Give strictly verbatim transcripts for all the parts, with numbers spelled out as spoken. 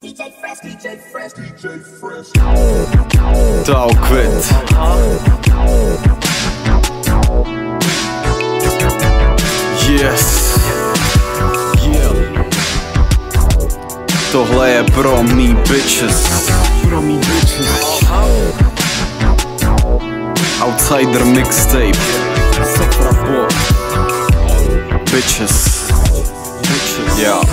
D J Fresh, D J Fresh, D J Fresh. Talkwit. Yes. Yeah. Tohle je pro mý bitches. Pro mý bitches. Outsider mixtape. Safra Boy. Bitches. Bitches. Yeah.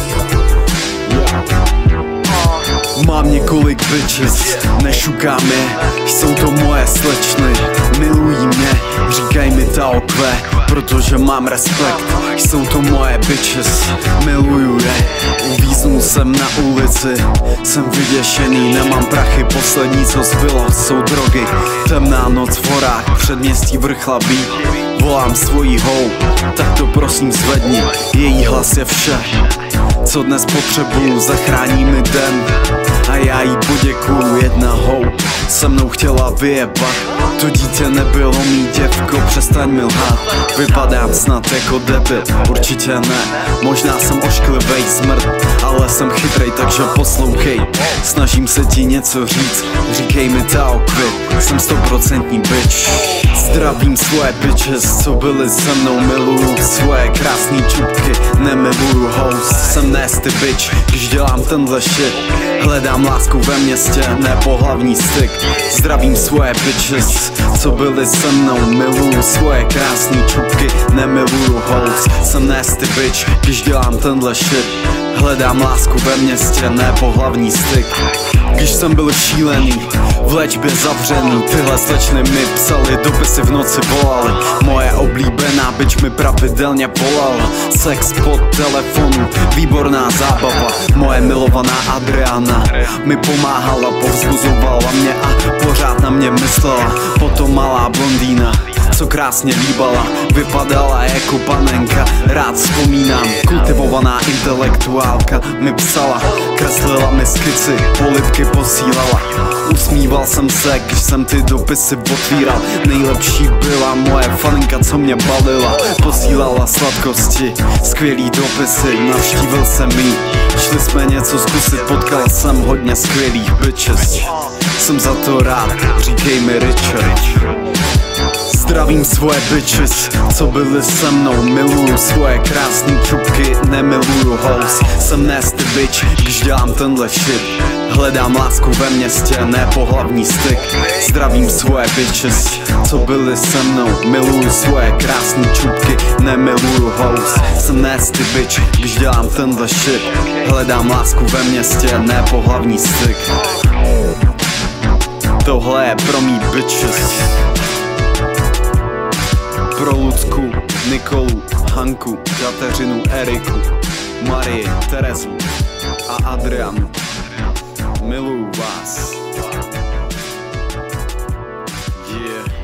Mám několik bitches, nešukám je, jsou to moje slečny, milují mě, říkaj mi Talkve, protože mám respekt. Jsou to moje bitches, miluju je, uvíznul jsem na ulici, jsem vyděšený, nemám prachy, poslední co zbylo jsou drogy. Temná noc v horách, předměstí vrchlabí, volám svojí hou, tak to prosím zvedni, její hlas je vše, co dnes potřebuju, zachrání mi den a já jí poděkuju. Jedna hou se mnou chtěla vyjebat, to dítě nebylo mý děvko, přestaň mi lhát. Vypadám snad jako debil, určitě ne, možná jsem ošklivej smrt, ale jsem chytrej, takže poslouchej. Snažím se ti něco říct, říkej mi Talkvi, jsem stoprocentní bitch. Zdravím svoje bitches, co byly se mnou, miluju svoje krásný čupky, nemiluju host, jsem nasty bitch, když dělám tenhle shit. Hledám lásku ve městě, ne pohlavní styk. Zdravím svoje bitches, co byly se mnou, miluju svoje krásný čupky, nemiluju host, jsem nasty bitch, když dělám tenhle shit. Hledám lásku ve městě, ne pohlavní styk. Když jsem byl šílený, v léčbě zavřený, tyhle slečny mi psali, dopisy v noci volali. Moje oblíbená bitch mi pravidelně volala, sex po telefonu, výborná zábava. Moje milovaná Adriana mi pomáhala, povzbuzovala mě a pořád na mě myslela. Potom malá blondýna, co krásně líbala, vypadala jako panenka, rád vzpomínám. Kultivovaná intelektuálka mi psala, kreslila mi skici, polibky posílala. Usmíval jsem se, když jsem ty dopisy otvíral. Nejlepší byla moje faninka, co mě balila, posílala sladkosti, skvělý dopisy, navštívil jsem jí, šli jsme něco zkusit, potkal jsem hodně skvělých bitches. Jsem za to rád, říkej mi Richard. Zdravím svoje bitches, co byly se mnou, miluju svoje krásný čupky, nemiluju house, jsem nasty bitch, když dělám tenhle shit. Hledám lásku ve městě, ne pohlavní styk. Zdravím svoje bitches, co byly se mnou, miluju svoje krásný čupky, nemiluju house, jsem nasty bitch, když dělám tenhle shit. Hledám lásku ve městě, ne pohlavní styk. Tohle je pro mý bitches. Pro Lucku, Nikolu, Hanku, Kateřinu, Eriku, Marii, Terezu a Adrianu. Miluju vás. Yeah.